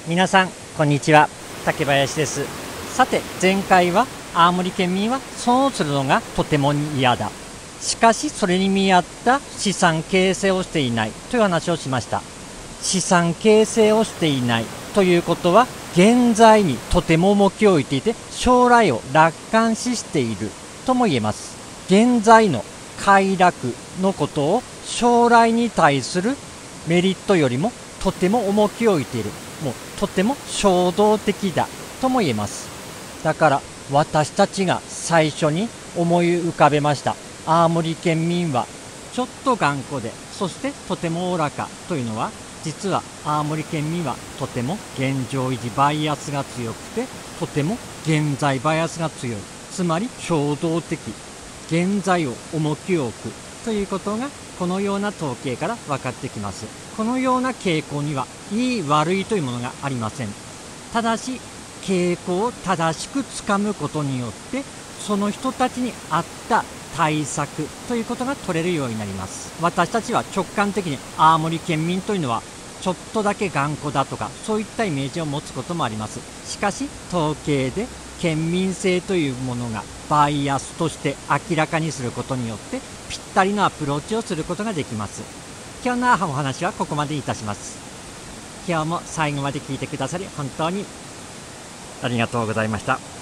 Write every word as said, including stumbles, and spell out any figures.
皆さんこんにちは、竹林です。さて前回は青森県民は損をするのがとても嫌だ、しかしそれに見合った資産形成をしていないという話をしました。資産形成をしていないということは現在にとても重きを置いていて、将来を楽観視しているとも言えます。現在の快楽のことを将来に対するメリットよりもとても重きを置いている、もうとても衝動的だとも言えます。だから私たちが最初に思い浮かべました青森県民はちょっと頑固で、そしてとてもおおらかというのは、実は青森県民はとても現状維持バイアスが強くて、とても現在バイアスが強い、つまり衝動的、現在を重きを置くということがこのような統計から分かってきます。このような傾向にはいい悪いというものがありません。ただし傾向を正しくつかむことによってその人たちに合った対策ということが取れるようになります。私たちは直感的に青森県民というのはちょっとだけ頑固だとか、そういったイメージを持つこともあります。しかし統計で県民性というものがバイアスとして明らかにすることによってぴったりのアプローチをすることができます。今日のお話はここまでいたします。今日も最後まで聞いてくださり本当にありがとうございました。